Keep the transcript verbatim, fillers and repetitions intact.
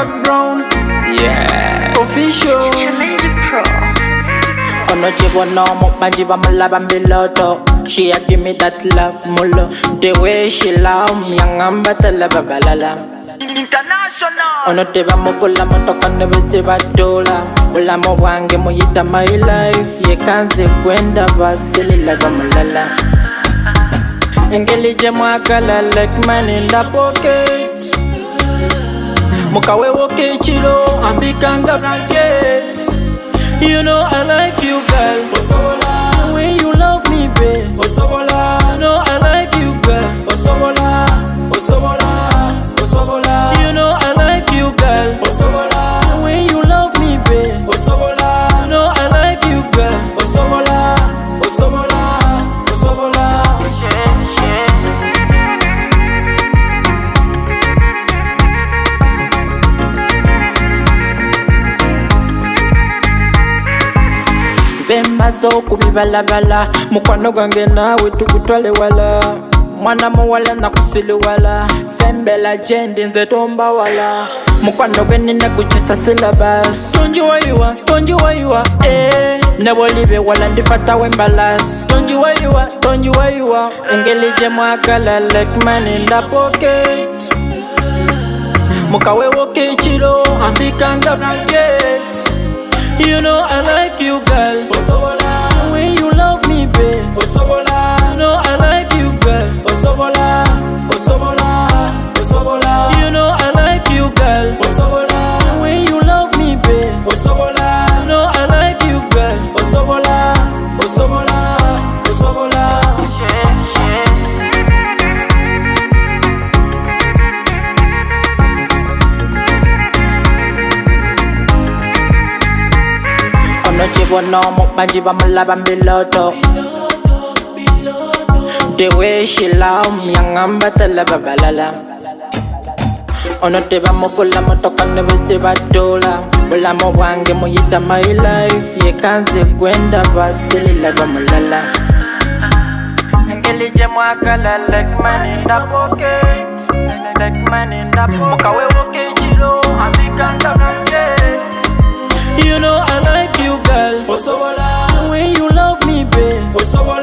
Brown, yeah, official. Ono chivo no mo panjiva mulaba mbiloto. She a give me that love mulo. The way she love me, angamba tala babalala. International. Ono teva mukula motoka nebesiva dola. Mula mo wange mo yita my life. Ye kanze kwenda vasili lava mulala. Engeli je mwakala like man in the pocket. Mukawe woke chilo ambikanga blanket. You know I like you, girl. Osobola, when you love me, babe. Osobola, you know I like you, girl. Osobola, Osobola, Osobola. You know I like you, girl. Osobola, when you love me, babe. Osobola, you know I like you, girl. Osobola, Osobola, Osobola. Zemba zo kubibalabala. Mukwano gwange nawe tukutwale wala. Mwana muwala na kusili wala. Sembela jendi nze tomba wala. Mukwano gwe nina kuchusa syllabus. Don't you where you are, don't you where you are, eh. Never live wala ndifata wembalas. Don't you where you are, don't you where you are. Engeli je mwakala like man in the pocket. Mukawe woke chilo ambikanga blanket. You know I like you, girl. Osobola, when you love me, babe. Osobola, you know I like you, girl. Osobola, Osobola, Osobola. You know I like you, girl. Osobola, when you love me, babe. Osobola, you know I like you, girl. Osobola, Osobola, Osobola. No chivo no mo panjiva mulaba mbiloto. The way she love me, angamba tala babalala. Ono teva mukula motoka nebesiva dola. Mula mo wange mo yita my life. Ye kanze kwenda vasili lava mulala. Engeli je mwakala like man in the pocket. Like man in the pocket. Mukawe woke chilo ambikanga blanket. You know I like you, girl. Osobola, when you love me, babe. Osobola.